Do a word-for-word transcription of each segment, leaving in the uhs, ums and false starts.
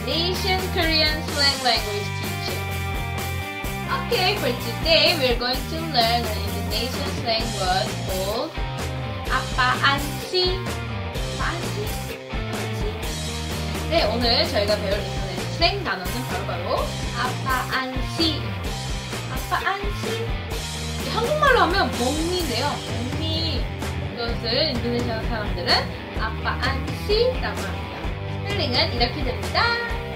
Indonesian Korean slang language teacher. Okay, for today we're going to learn an Indonesian slang word called apaan sih? apaan sih? apaan sih? 네, 오늘 저희가 배울 인도네시아 스랭 단어는 바로바로 apaan sih? apaan sih? 한국말로 하면 멍미인데요. 멍미. 이것을 인도네시아 사람들은 apaan sih? 라고 합니다. 스펠링은 이렇게 됩니다.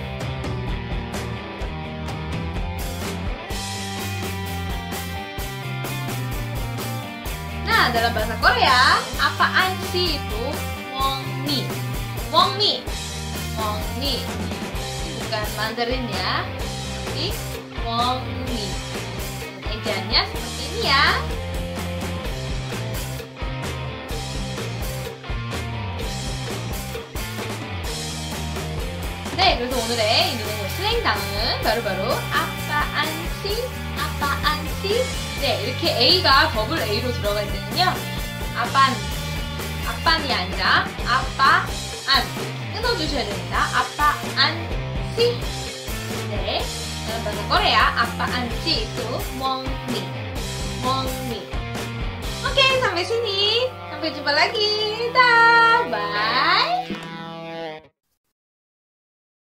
Nah, dalam bahasa Korea, apaan sih itu wongmi. Wongmi. Wongmi. Ini bukan Mandarin ya, tapi wongmi. Ejaannya seperti ini ya. 네, 그래서 오늘의 인도네시아 슬랭 단어는 바로바로 apaan sih? apaan sih? 네, 이렇게 A가 더블 A로 들어갈 때는요, apaan, apan이 아니라 apaan 끊어주셔야 됩니다. apaan sih? 네, dalam bahasa Korea apaan sih itu wongmi, wongmi. Oke, sampai sini, sampai jumpa lagi, dah, bye.